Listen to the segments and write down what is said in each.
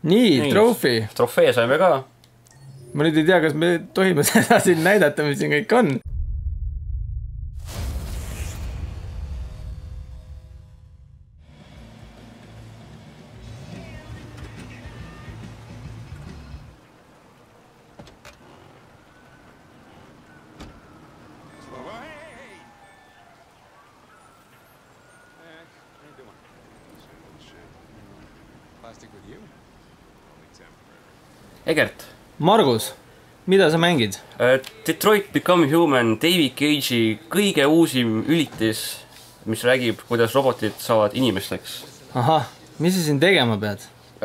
Nii, troofi. Trofee saime ka. Ma nüüd ei tea, kas me tohime seda siin näidata, mis siin kõik on. Egert. Margus, mida sa mängid? Detroit Become Human, David Cage'i kõige uusim ülitis, mis räägib, kuidas robotid saavad inimesteks. Ahah, mis sa siin tegema pead?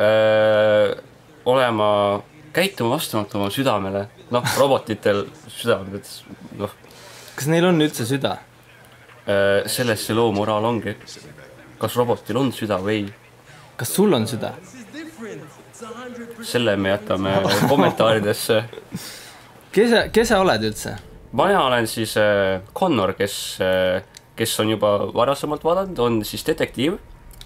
Käituma vastamata oma südamele. Noh, robotitel südamed. No. Kas neil on üldse süda? Selles see loo moraal ongi. Kas robotil on süda või ei? Kas sul on süda? Selle me jätame kommentaaridesse. Kes sa oled üldse? Mina olen siis Connor, kes on juba varasemalt vaadanud, on siis detektiiv.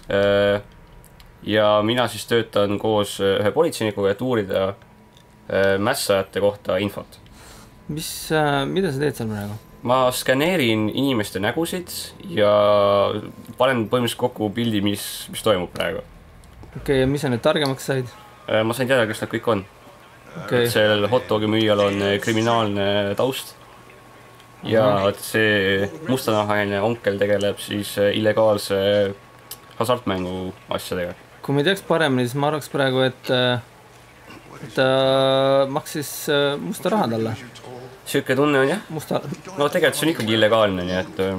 Ja mina siis töötan koos ühe politseinikuga, et uurida mässajate kohta infot. Mida sa teed seal praegu? Ma skaneerin inimeste nägusid ja panen põhimõtteliselt kokku pildi, mis toimub praegu. Okei, ja mis sa nüüd targemaks said? Ma sain teada, kes nad kõik on. Sellel hotdogi müüjal on kriminaalne taust. Ja see mustanahaline onkel tegeleb siis illegaalse hasartmängu asjadega. Kui me teaks paremini, siis ma arvaks praegu, et ta maksis musta raha talle. Siuke tunne on, jah? No tegelikult see on ikkagi illegaalne, nii et...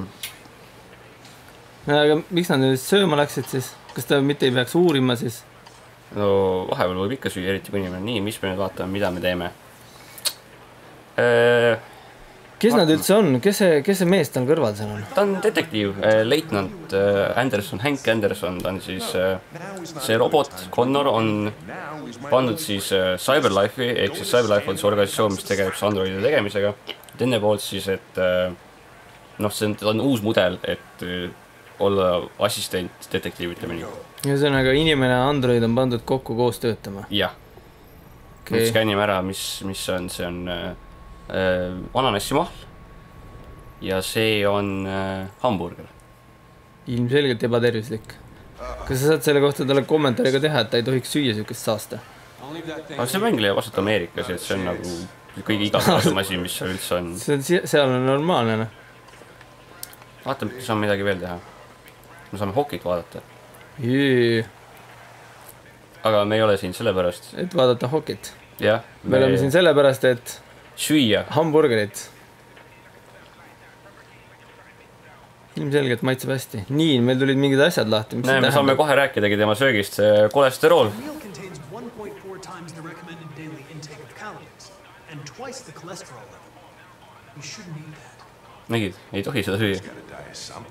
Aga miks nad nüüd sööma läksid siis? Kas ta mitte ei peaks uurima siis? No vahepeal võib ikka süüa, eriti kui inimene. Nii, mis me nüüd vaatame, mida me teeme? Kes nad üldse on? Kes see mees tal kõrval seal on? Ta on detektiiv, leitnant Anderson, Hank Anderson. Ta on siis see robot, Connor, on pandud siis Cyberlife'i, ehk siis Cyberlife on see organisatsioon, mis tegeleb androidide tegemisega. Enne poolt siis, et see on uus mudel, et olla assistent detektiivide mõni. Ja see on aga inimene ja android on pandud kokku koos töötama? Jah. Nüüd skänime ära, mis on, see on ananessimahl ja see on hamburger. Ilmselgelt ebatervislik. Kas sa saad selle kohta talle kommentaariga teha, et ta ei tohiks süüa siukest saasta? Aga see mängile vastab Ameerikas, et see on nagu kõige igapäevasem asi, mis seal üldse on. Seal on normaalne. Vaatame, kas saame midagi veel teha. Me saame hokit vaadata. Aga me ei ole siin sellepärast. Et vaadata hokit. Jah. Me oleme siin sellepärast, et süüa. Hamburgerit. Ilmselgelt maitseb hästi. Nii, meil tulid mingid asjad lahti. Näe, me saame kohe rääkidagi tema söögist. Kolesterool. Nägid, ei tohi seda süüa.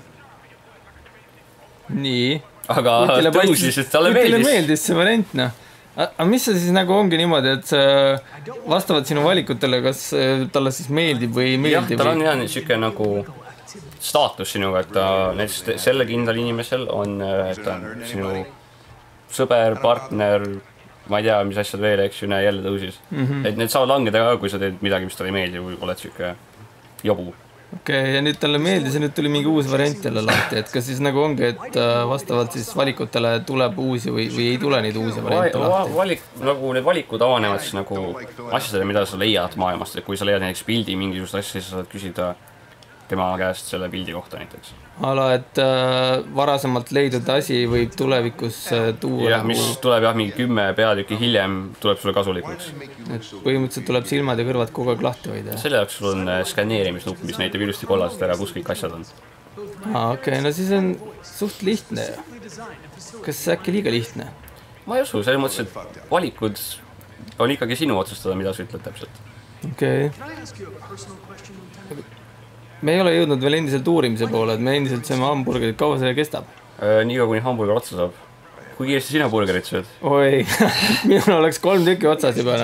Nii. Aga tõusis, et talle meeldis see variant, noh. Aga mis see siis nagu ongi niimoodi, et vastavalt sinu valikutele, kas talle siis meeldib või ei meeldi? Jah, tal on jah niisugune nagu staatus sinuga, et ta näiteks selle kindlal inimesel on, et ta on sinu sõber, partner, ma ei tea, mis asjad veel, eks ju, näe, jälle tõusis. Et need saavad langeda ka, kui sa teed midagi, mis talle ei meeldi või oled siuke jobu. Okei, ja nüüd talle meeldis ja nüüd tuli mingi uus variant jälle lahti, et kas siis nagu ongi, et vastavalt siis valikutele tuleb uusi või ei tule neid uusi variante lahti? Nagu need valikud avanevad siis nagu asjadele, mida sa leiad maailmast, et kui sa leiad näiteks pildi mingisugust asja, siis sa saad küsida tema käest selle pildi kohta näiteks. Ala, et varasemalt leidnud asi võib tulevikus tuua... Jah, mis tuleb jah, mingi 10 peatükki hiljem tuleb sulle kasulikuks. Et põhimõtteliselt tuleb silmad ja kõrvad kogu aeg lahti hoida. Selle jaoks sul on skaneerimisnupp, mis näitab ilusti kollased ära, kus kõik asjad on. Okei, no siis on suht lihtne. Kas äkki liiga lihtne? Ma ei usu, selles mõttes, et valikud on ikkagi sinu otsustada, mida sa ütled täpselt. Okei. Me ei ole jõudnud veel endiselt uurimise poole, et me endiselt sööme hamburgerit, kaua see kestab? Nii kuni hamburger otsa saab. Kui kiiresti sina burgerit sööd? Oi, minul oleks 3 tükki otsas juba.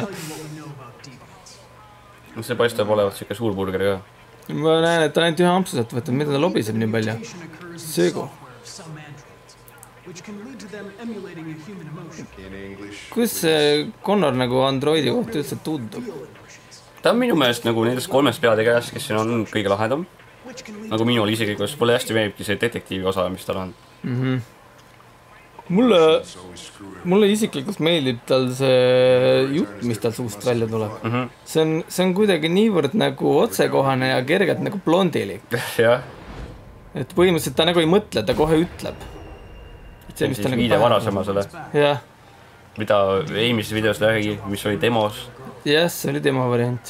See paistab olevat siuke suur burger ka. Ma näen, et ta ainult ühe ampsusat võtab, mida ta lobiseb nii palju. Söögu. Kus see Connor nagu Androidi kohta üldse tundub? Ta on minu meelest nagu nendest 3 peategijast, kes siin on kõige lahedam. Nagu minul isegi, kus mulle hästi meeldibki see detektiivi osa, mis tal on. Mulle isiklikult meeldib tal see jutt, mis tal suust välja tuleb. See on kuidagi niivõrd nagu otsekohane ja kergelt nagu blondilik. Jah. Et põhimõtteliselt ta nagu ei mõtle, ta kohe ütleb. See on siis viide varasemasele. Jah. Mida eelmises videos räägi, mis oli demos. Jah, see oli demo variant.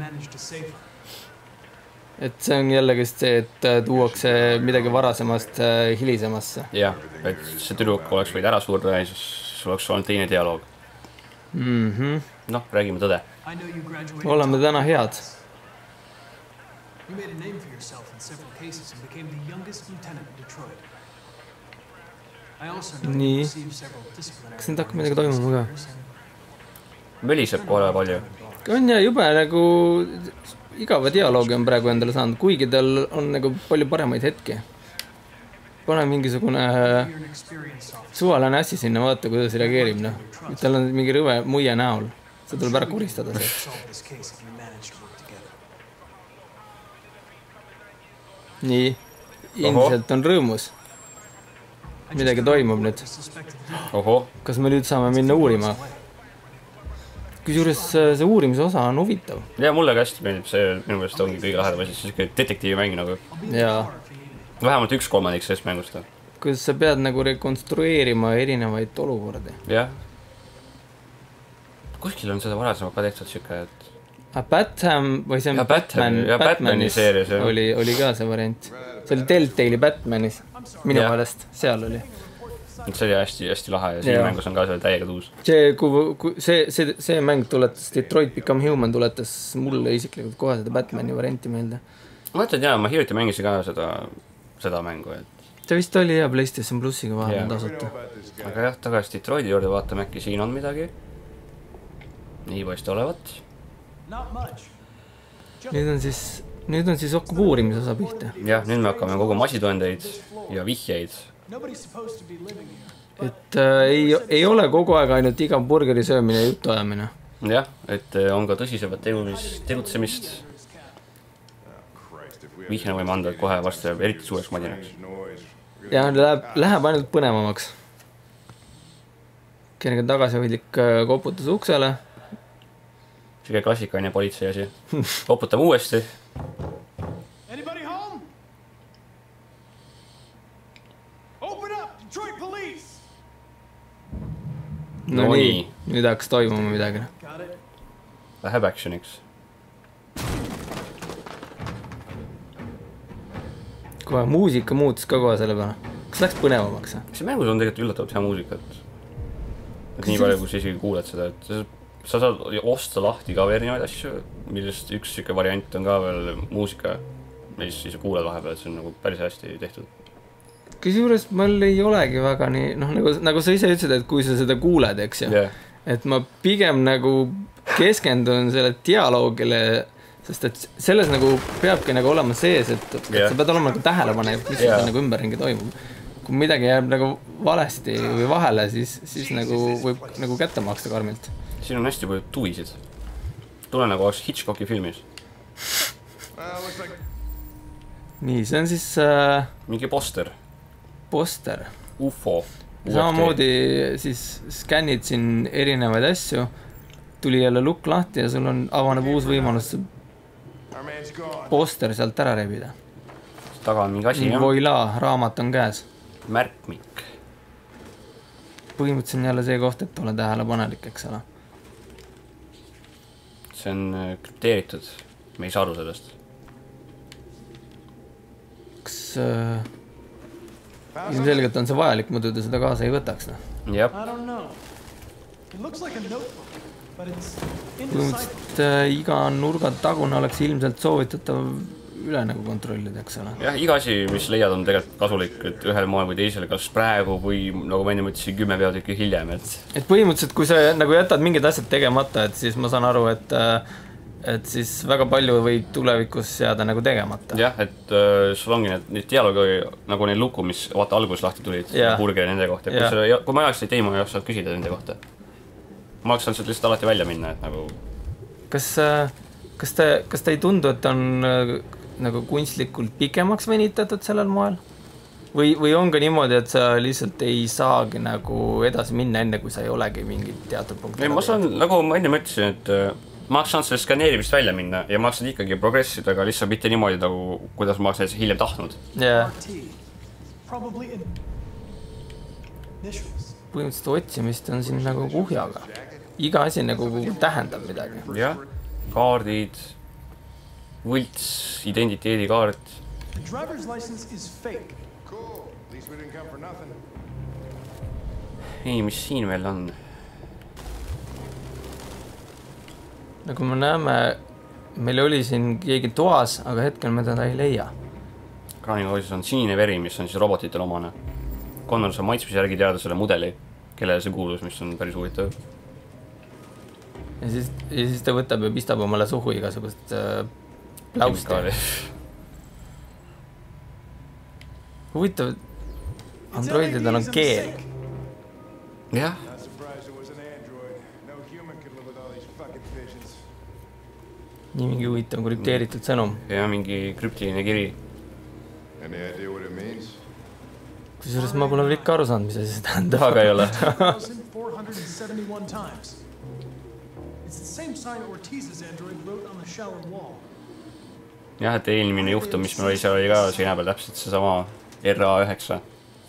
Et see on jällegi see, et tuuakse midagi varasemast hilisemasse. Jah, et see tüdruk oleks võid ära surra ja siis oleks olnud teine dialoog. Noh, räägime tõde. Oleme täna head. Nii. Kas nüüd hakkab midagi toimuma ka? Möliseb kohe palju. On ja jube nagu igava dialoogi on praegu endale saanud, kuigi tal on nagu palju paremaid hetki. Pane mingisugune suvalane assi sinna, vaata, kuidas reageerib. No. Tal on mingi rõve muie näol. See tuleb ära kuristada. Nii. Ilmselt on rõõmus. Midagi toimub nüüd. Oho. Kas me nüüd saame minna uurima? Kusjuures see uurimise osa on huvitav. Ja mulle ka hästi meeldib, see minu meelest ongi kõige lahedam asi, see detektiivi mäng nagu. Jaa. Vähemalt 1/3 sellest mängust. Kuidas sa pead nagu rekonstrueerima erinevaid olukordi. Jah. Kuskil on seda varasema ka tehtud siuke, et... Batham või see on Batmani seerias oli ka see variant. See oli Telltale'i Batmanis. Minu meelest seal oli. See oli hästi lahe ja siin mängus on ka see täiega tuus. See mäng tuletas, Detroit Become Human tuletas mulle isiklikult kohe seda Batmani varianti meelde. Ma mõtlen jaa, ma hiljuti mängisin ka seda mängu, et... See vist oli jah PlayStation Plussiga vahel tasuta. Aga jah, tagasi Detroiti juurde vaatame äkki siin on midagi. Nii paiste olevat. Nüüd on siis hakkab uurimise osa pihta. Jah, nüüd me hakkame kogu masitõendeid ja vihjeid. Et ei ole kogu aeg ainult iga burgeri söömine ja juttu ajamine. Jah, et on ka tõsisevat tegutsemist. Vihjena võime anda, et kohe varsti jääb eriti suureks madinaks. Ja läheb ainult põnevamaks. Kerge tagasihoidlik koputus uksele. Siige klassikaline politsei asi. Koputame uuesti. No nii, nüüd hakkas toimuma midagi. Läheb actioniks. Kohe muusika muutus ka kohe selle peale. Kas läks põnevamaks? See mängus on tegelikult üllatavalt hea muusikat. Et nii palju, kui sa isegi kuuled seda, et sa saad osta lahti ka erinevaid asju, millest üks siuke variant on ka veel muusika, mis siis kuuled vahepeal, et see on nagu päris hästi tehtud. Kusjuures mul ei olegi väga nii, nagu sa ise ütlesid, et kui sa seda kuuled, eks ju, et ma pigem nagu keskendun selle dialoogile, sest et selles nagu peabki nagu olema sees, et sa pead olema nagu tähelepanev, mis nagu ümberringi toimub. Kui midagi jääb nagu valesti või vahele, siis nagu võib nagu kätte maksta karmilt. Siin on hästi palju tuvisid. Tule nagu oleks Hitchcocki filmis. Nii, see on siis... mingi poster. UFO. Samamoodi siis skännid siin erinevaid asju. Tuli jälle lukk lahti ja sul on avaneb uus võimalus poster sealt ära rebida. Taga on mingi asi, jah? Voila, raamat on käes. Märkmik. Põhimõtteliselt on jälle see koht, et ole tähelepanelik, eks ole. See on krüpteeritud. Me ei saa aru sellest. Kas... ilmselgelt on see vajalik, muidu te seda kaasa ei võtaks. Jep. Põhimõtteliselt iga nurga tagune oleks ilmselt soovitatav üle nagu kontrollida, eks ole. Jah, iga asi, mis leiad, on tegelikult kasulik, et ühel moel või teisele, kas praegu või nagu ma enne mõtlesin 10 peatükki hiljem. Et põhimõtteliselt, kui sa nagu jätad mingid asjad tegemata, et siis ma saan aru, et siis väga palju võib tulevikus jääda nagu tegemata. Jah, et sul ongi need dialoogi nagu neid luku, mis vaata alguses lahti tulid, burgeri nende kohta. Kui ma oleks neid teima, ei oleks saanud küsida nende kohta. Ma oleks saanud lihtsalt alati välja minna, et nagu... Kas ta ei tundu, et on nagu kunstlikult pikemaks venitatud sellel moel? Või on ka niimoodi, et sa lihtsalt ei saagi nagu edasi minna enne, kui sa ei olegi mingit teatud punkti? Ma saan, nagu ma enne mõtlesin, et ma oleks saanud sellest skaneerimist välja minna ja ma oleks ikkagi progressida, aga lihtsalt mitte niimoodi, nagu, kuidas ma oleks hiljem tahtnud. Põhimõtteliselt otsimist on siin nagu kuhjaga. Iga asi nagu tähendab midagi. Jah, kaardid, võlts, identiteedikaart. Ei, mis siin veel on? Nagu me näeme, meil oli siin keegi toas, aga hetkel me teda ei leia. Kraaniloises on sinine veri, mis on siis robotitel omane. Connor saab maitsmise järgi teada selle mudeli, kellele see kuulus, mis on päris huvitav. Ja siis ta võtab ja pistab omale suhu igasugust plausti. Huvitav, androididel on keel. Jah. Nii mingi huvitav krüpteeritud sõnum. Ja mingi krüptiline kiri. Kusjuures ma pole ikka aru saanud, mis asi tähendab. Aga ei ole. Jah, et eelmine juhtum, mis meil oli, seal oli ka seina peal täpselt see sama RA9.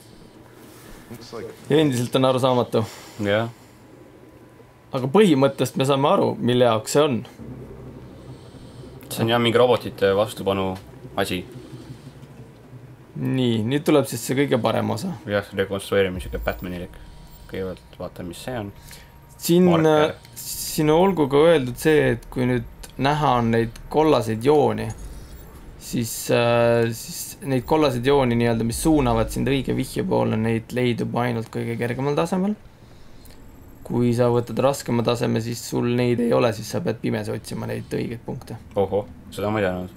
Ja endiselt on aru saamatu. Jah. Aga põhimõttest me saame aru, mille jaoks see on. See on jah mingi robotite vastupanu asi. Nii, nüüd tuleb siis see kõige parem osa. Jah, rekonstrueerimisega Batmanilik. Kõigepealt vaata, mis see on. Siin olgu ka öeldud see, et kui nüüd näha on neid kollaseid jooni, siis neid kollaseid jooni, nii-öelda, mis suunavad sind õige vihje poole, neid leidub ainult kõige kergemal tasemel. Kui sa võtad raskema taseme, siis sul neid ei ole, siis sa pead pimesi otsima neid õigeid punkte. Oho, seda ma ei teadnud.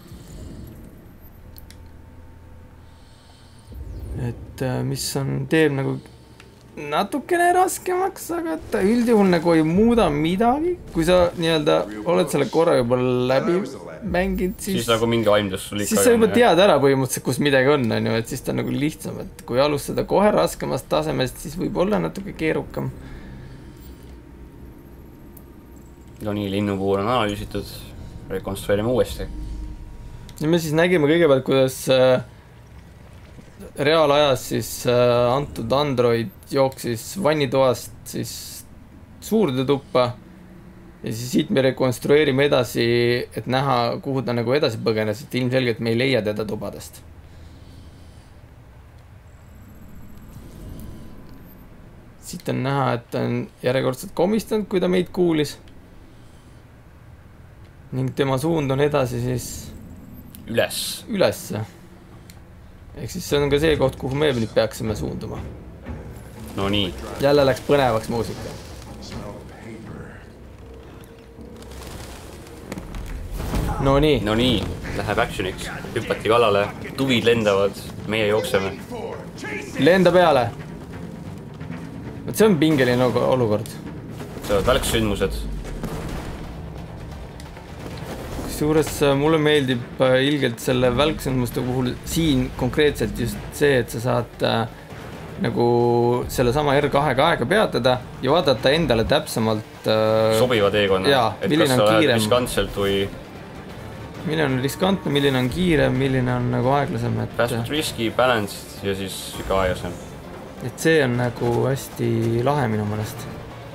Et mis teeb nagu natukene raskemaks, aga ta üldjuhul nagu ei muuda midagi. Kui sa nii-öelda oled selle korra juba läbi mänginud, siis nagu mingi aimdus sul ikka. Siis sa juba tead ära põhimõtteliselt, kus midagi on, et siis ta on nagu lihtsam. Et kui alustada kohe raskemast tasemest, siis võib olla natuke keerukam. No nii, linnupuur on analüüsitud. Rekonstrueerime uuesti. Ja me siis nägime kõigepealt, kuidas reaalajas siis antud android jooksis vannitoast siis suurde tuppa ja siis siit me rekonstrueerime edasi, et näha, kuhu ta nagu edasi põgenes, et ilmselgelt me ei leia teda tubadest. Siit on näha, et ta on järjekordselt komistanud, kui ta meid kuulis. Ning tema suund on edasi siis ülesse. Ehk siis see on ka see koht, kuhu me nüüd peaksime suunduma. No nii. Jälle läks põnevaks muusika. No nii. Läheb actioniks. Hüppati kallale. Tuvid lendavad. Meie jookseme. Lenda peale. See on pingeline olukord. See on välksündmused. Suures mulle meeldib ilgelt selle välksündmuste puhul siin konkreetselt just see, et sa saad nagu selle sama R2 aega peatada ja vaadata endale täpsemalt sobiva teekonna, et kas sa lähed riskantselt või milline on riskantne, milline on kiire, milline on nagu aeglasem, et fast riski, balanced ja siis ka aeglasem. Et see on nagu hästi lahe minu mõnest.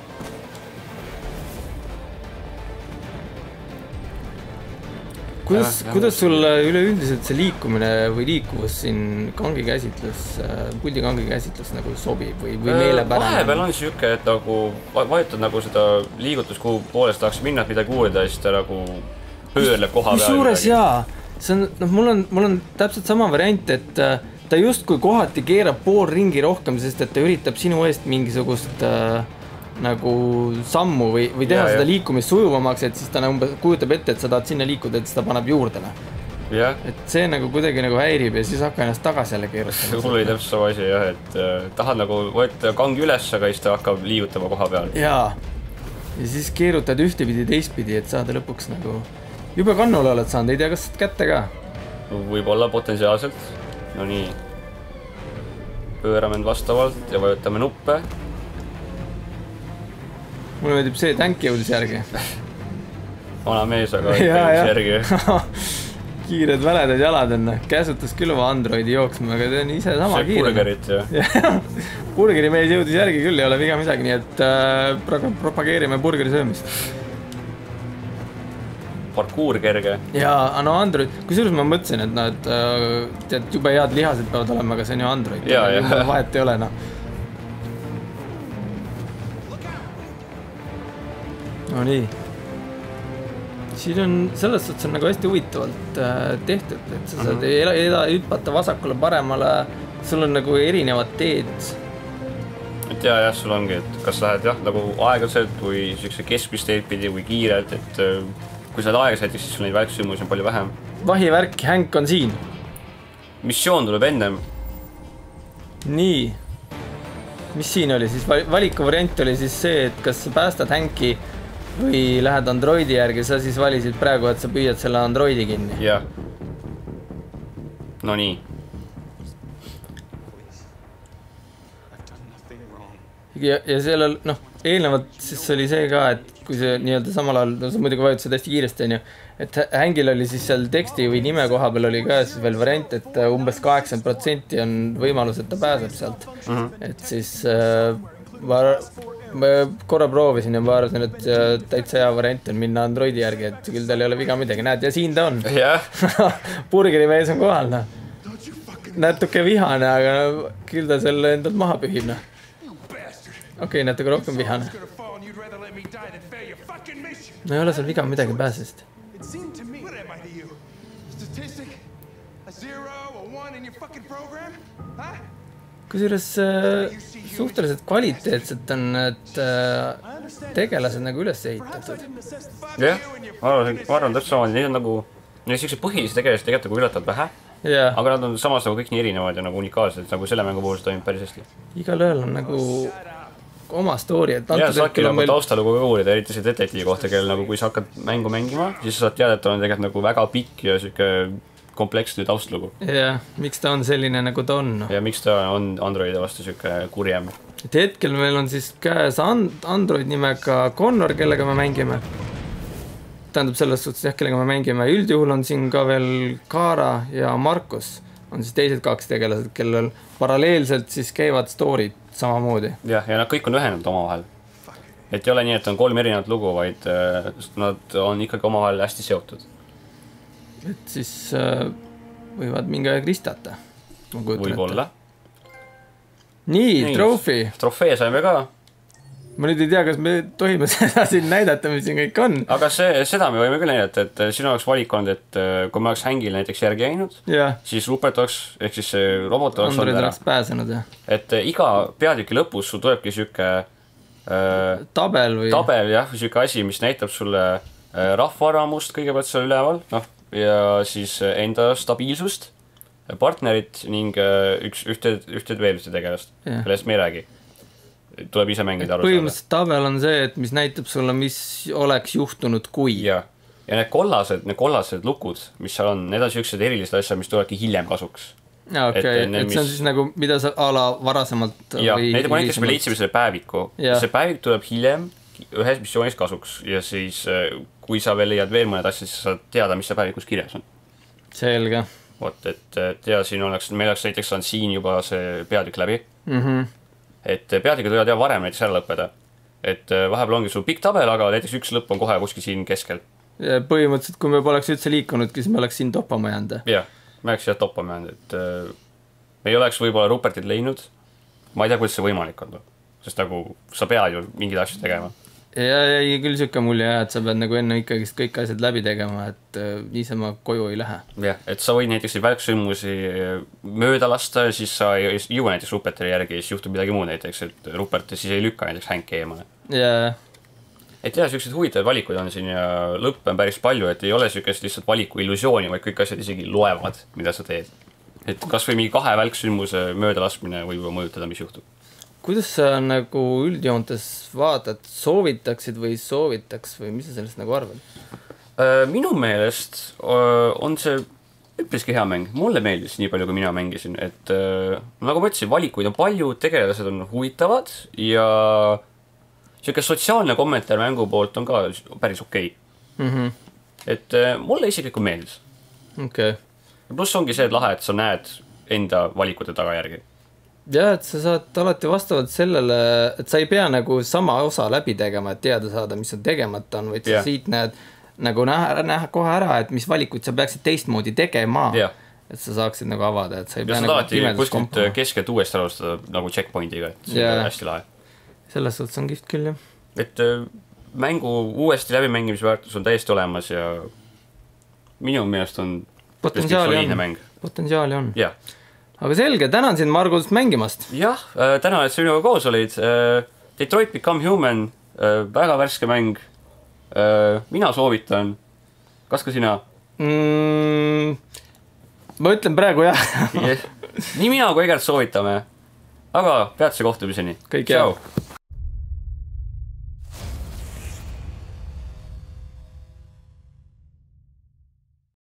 Kuidas sul üleüldiselt see liikumine või liikuvus siin puldi kangi käsitlus nagu sobib või meelepärane? Vahepeal on siuke, et nagu vajutad nagu seda liigutus, kuhu poolest tahaks minna, mida kuulda ja siis ta nagu pöörleb koha peal. Suures jaa, mul on täpselt sama variant, et ta justkui kohati keerab pool ringi rohkem, sest et ta üritab sinu eest mingisugust nagu sammu või teha seda liikumist sujuvamaks, et siis ta umbes kujutab ette, et sa tahad sinna liikuda, et siis ta paneb juurde. Et see nagu kuidagi nagu häirib ja siis hakka ennast tagasi jälle keerutama. Mul oli täpselt sama asi jah, et tahad nagu võtta kangi üles, aga siis ta hakkab liigutama koha peal. Jaa. Ja siis keerutad ühtepidi teistpidi, et saada lõpuks nagu jube kannule oled saanud, ei tea, kas kätte ka? Võib-olla potentsiaalselt. No nii. Pöörame end vastavalt ja vajutame nuppe. Mulle meeldib see, tänk jõudis järgi. Vana mees, aga jõudis järgi. Kiired väledad jalad on. Käsutas küll oma Androidi jooksma, aga ta on ise sama kiire. See burgerit, jah. Burgeri mees jõudis järgi küll, ei ole viga midagi, nii et propageerime burgeri söömist. Parkuur kerge. Jaa, no Android, kusjuures ma mõtlesin, et nad tead, jube head lihased peavad olema, aga see on ju Android. Jaa. Vahet ei ole, no. No nii. Siin on, selles suhtes on nagu hästi huvitavalt tehtud, et sa saad hüppata vasakule, paremale, sul on nagu erinevad teed. Et jah, sul ongi, et kas lähed jah, nagu aeglaselt või siukse keskmist teed pidi või kiirelt, et kui sa oled aeglaselt, siis sul neid välksümusi on palju vähem. Vahivärk, Hank on siin. Missioon tuleb ennem. Nii. Mis siin oli siis? Valikuvariant oli siis see, et kas sa päästad Hanki või lähed Androidi järgi, sa siis valisid praegu, et sa püüad selle Androidi kinni. Jah. No nii. Ja sellel, noh, eelnevalt siis oli see ka, et kui see nii-öelda samal ajal, no sa muidugi vajutasid hästi kiiresti, on ju, et Hangil oli siis seal teksti või nime koha peal oli ka siis veel variant, et umbes 80% on võimalus, et ta pääseb sealt. Et siis ma korra proovisin ja ma arvasin, et täitsa hea variant on minna Androidi järgi, et küll tal ei ole viga midagi. Näed, ja siin ta on. Burgeri mees on kohal, noh. Natuke vihane, aga küll ta selle endalt maha pühib, noh. Okei, natuke rohkem vihane. No ei ole seal viga midagi pääsest. Kusjuures suhteliselt kvaliteetselt on need tegelased nagu üles ehitatud. Jah, ma arvan täpselt sama, neid on nagu sellised põhilisi tegelased tegelikult nagu üllatavad vähe, aga nad on samas nagu kõik nii erinevad ja nagu unikaalsed, nagu selle mängu puhul see toimib päris hästi. Igal ühel on nagu oma story, et ja saadki nagu taustalugu ka uurida, eriti see detektiivi kohta, kel nagu kui sa hakkad mängu mängima, siis sa saad teada, et ta on tegelikult nagu väga pikk ja siuke kompleksne taustlugu. Jah, miks ta on selline nagu ta on. Ja miks ta on Androidi vastu siuke kurjem. Et hetkel meil on siis käes Android nimega Connor, kellega me mängime. Tähendab selles suhtes jah, kellega me mängime. Üldjuhul on siin ka veel Kara ja Markus. On siis teised kaks tegelased, kellel paralleelselt siis käivad story'd samamoodi. Ja nad kõik on ühenenud omavahel. Et ei ole nii, et on 3 erinevat lugu, vaid nad on ikkagi omavahel hästi seotud. Et siis võivad mingi aeg ristata. Võib-olla. Nii, trofee. Trofee saime ka. Ma nüüd ei tea, kas me tohime seda siin näidata, mis siin kõik on. Aga seda me võime küll näidata, et sinu oleks valik olnud, et kui me oleks Hangil näiteks järgi jäinud, siis Rupert oleks, ehk siis see robot oleks olnud ära. Pääsenud, jah. Et iga peatüki lõpus sul tulebki siuke tabel või? Tabel, jah, siuke asi, mis näitab sulle rahvaarvamust kõigepealt seal üleval, noh, ja siis enda stabiilsust, partnerit ning ühted veel ühte tegelast, kellest me ei räägi. Tuleb ise mängida aru saada. Põhimõtteliselt tabel on see, et mis näitab sulle, mis oleks juhtunud kui. Ja need kollased lukud, mis seal on, need on siuksed erilised asjad, mis tulebki hiljem kasuks. Ja, okei, et see on siis nagu, mida sa ala varasemalt ja, näiteks me leidsime selle päeviku. See päevik tuleb hiljem ühes missioonis kasuks ja siis kui sa veel leiad veel mõned asjad, siis saad teada, mis see päevikus kirjas on. Selge. Vot, et siin meil oleks näiteks on siin juba see peatükk läbi. Et peatükid võivad varem näiteks ära lõppeda. Et vahepeal ongi sul pikk tabel, aga näiteks üks lõpp on kohe kuskil siin keskel. Ja põhimõtteliselt, kui me poleks üldse liikunudki, siis me oleks siin toppama jäänud. Jah, me oleks jah toppama jäänud. Et me ei oleks võib-olla Rupertit leidnud. Ma ei tea, kuidas see võimalik on. Sest nagu sa pead ju mingid asjad tegema. ja ei küll siuke mulje jah, et sa pead nagu enne ikkagist kõik asjad läbi tegema, et niisama koju ei lähe. Jah, et sa võid näiteks välksündmusi mööda lasta ja siis sa ei jõua näiteks Rupertile järgi ja siis juhtub midagi muud näiteks, et Rupert siis ei lükka näiteks Hanki eemale. Jaa. Et jah, sellised huvitavad valikuid on siin ja lõppe on päris palju, et ei ole sellised lihtsalt valiku illusiooni, vaid kõik asjad isegi loevad, mida sa teed. Et kas või mingi 2 välksündmuse mööda laskmine võib mõjutada, mis juhtub. Kuidas sa nagu üldjoontes vaatad, soovitaksid või soovitaks või mis sa sellest nagu arvad? Minu meelest on see üpriski hea mäng. Mulle meeldis nii palju, kui mina mängisin. Et nagu ma ütlesin, valikuid on palju, tegelased on huvitavad ja siuke sotsiaalne kommentaar mängu poolt on ka päris okei. Et mulle isiklikult meeldis. Okay. Pluss ongi see lahe, et sa näed enda valikute tagajärgi. Ja, et sa saad alati vastavalt sellele, et sa ei pea nagu sama osa läbi tegema, et teada saada, mis on tegemata on, vaid sa siit näed nagu näha kohe ära, et mis valikuid sa peaksid teistmoodi tegema, et sa saaksid nagu avada, et sa ei pea nagu pimedas kompama. Ja sa keskelt uuesti alustada nagu checkpointiga, et see on hästi lahe. Selles suhtes on kihvt küll, jah. Et mängu uuesti läbimängimisväärtus on täiesti olemas ja minu meelest on potentsiaali on. Jah. Aga selge, tänan sind Margus mängimast. Jah, tänan, et sa minuga koos olid. Detroit Become Human, väga värske mäng. Mina soovitan. Kas ka sina? Ma ütlen praegu jah. Nii mina kui Egert soovitame. Aga peatse kohtumiseni. Kõik hea.